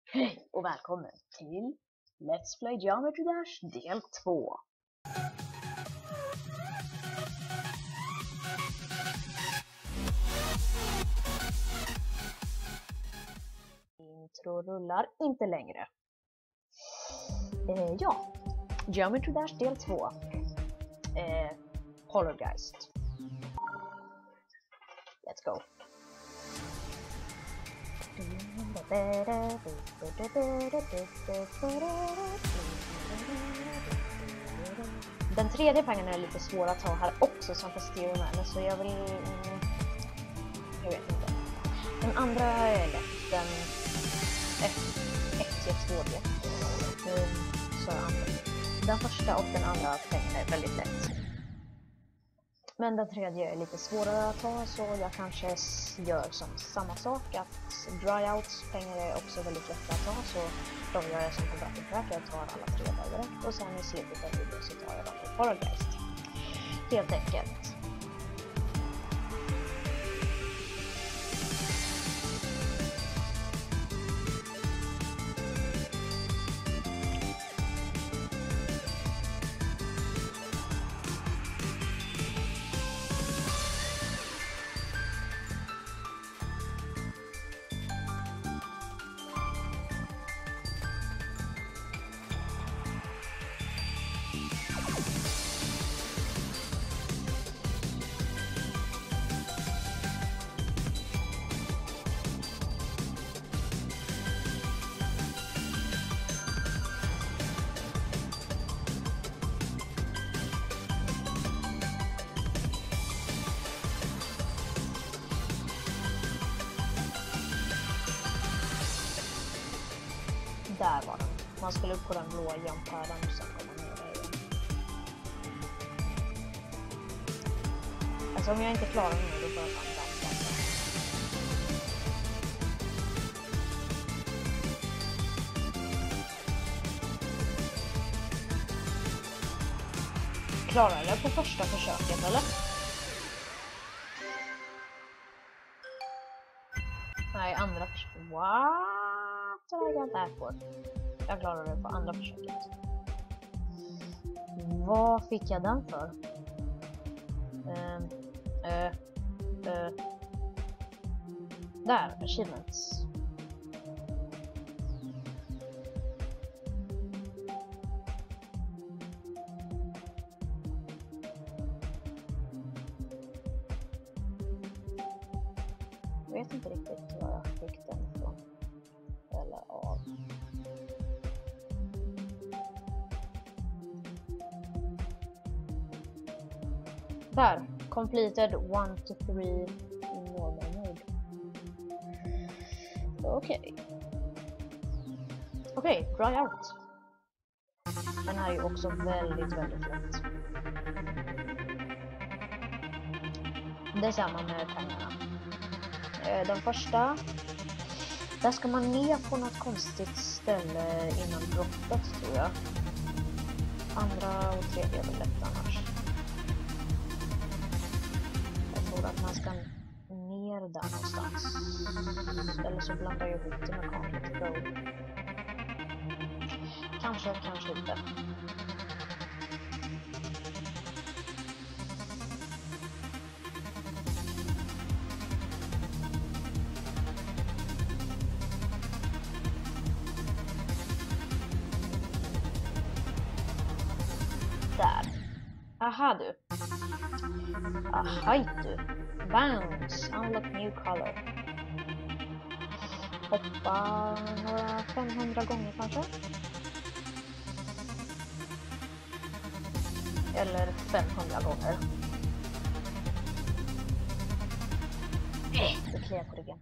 Hej och välkommen till Let's Play Geometry Dash del 2. Intro rullar inte längre. Ja, Geometry Dash del 2. Poltergeist. Let's go. Den tredje pengen är lite svår att ta här också som för styrmän, så jag vill... jag vet inte. Den andra är lätt, den 1-2D. Så den första och den andra pengen är väldigt lätt. Men den tredje är lite svårare att ta, så jag kanske gör som samma sak, att dryouts pengar är också väldigt lätta att ta, så då gör jag som på Battle Track, jag tar alla tre där direkt och sen i slutet av videon så tar jag dem på Poltergeist. Helt enkelt. Där var den. Man skulle upp på den blåa jumphärden och sen komma ner där igen. Alltså om jag inte klarar den då får jag fan dampa. Klarar jag det på första försöket eller? Nej, andra försöket. What? Jag klarade det på andra försöket. Vad fick jag den för? Där, achievements. Jag vet inte riktigt vad jag fick den från. Eller av. Där, completed 1 to 3 in normal mode. Okej, dry out. Den här är ju också väldigt lätt. Det är samma med pengarna. Den första, där ska man ner på något konstigt ställe innan brottet tror jag. Andra och tredje är väl lätt annars. Jag tror att man ska ner där någonstans. Eller så blandar jag ihop det med Conflict Road. Kanske inte. Där. Aha du. Ahaj du. Bounce. Unlock new color. Hoppa några 500 gånger kanske. Eller 500 gånger. Det kliar på ryggen.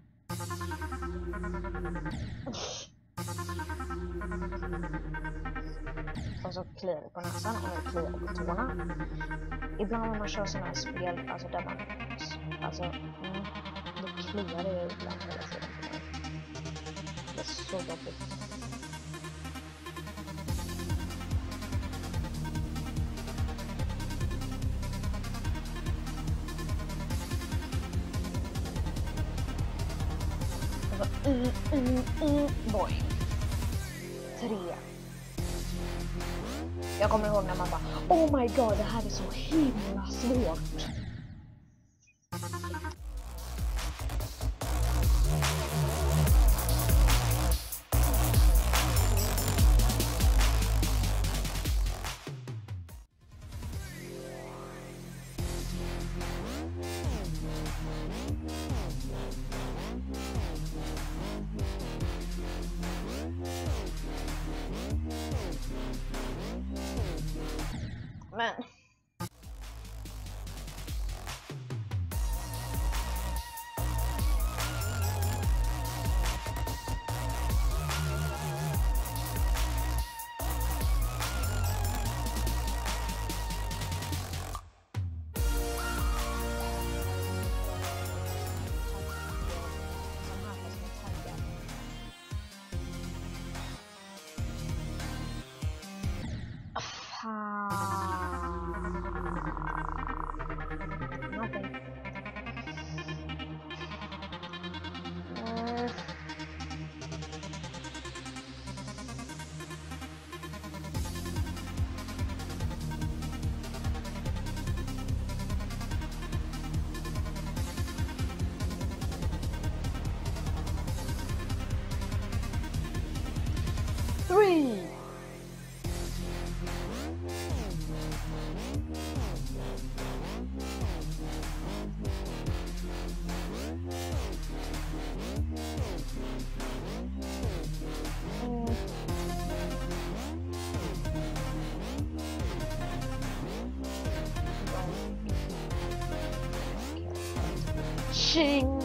Och så kliar det på näsan och det kliar på tårna. Ibland när man kör sådana här spel, alltså där man, alltså, det kliar det ibland hela tiden på mig. Det är så jobbigt. Boing. 3. Jag kommer ihåg när man bara, oh my god, det här är så himla svårt. Men nothing. Three. Ching.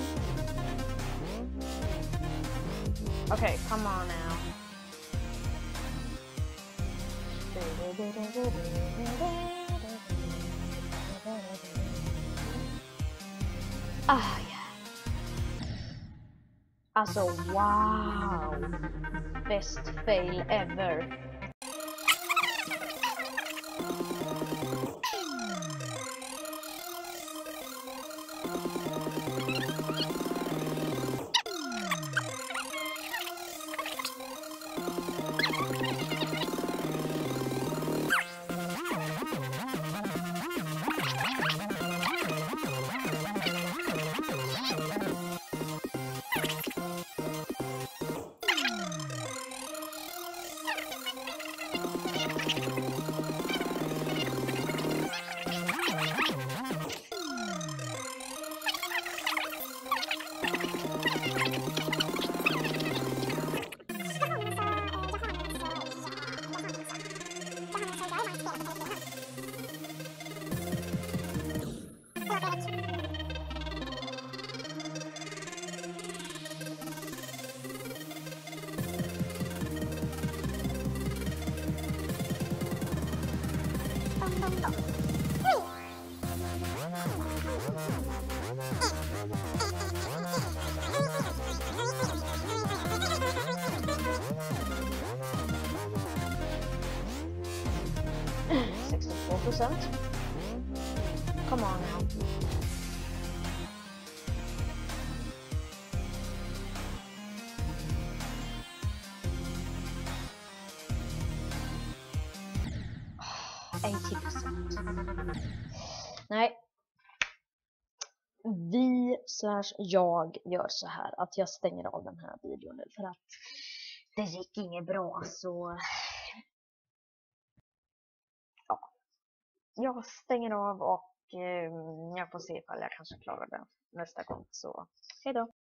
Okay, come on now. Ah, ja. Alltså, wow. Best fail ever. Come on now. Nej. Jag gör så här att jag stänger av den här videon nu för att det gick inget bra, så ja. Jag stänger av och jag får se ifall jag kanske klarar det nästa gång, så hej då.